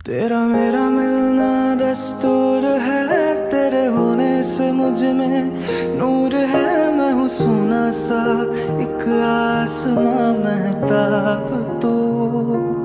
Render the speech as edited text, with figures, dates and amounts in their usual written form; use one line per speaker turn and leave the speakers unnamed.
तेरा मेरा मिलना दस्तूर है, तेरे होने से मुझ में नूर है। मैं हूँ सोना सा एक आसमां महताब तू।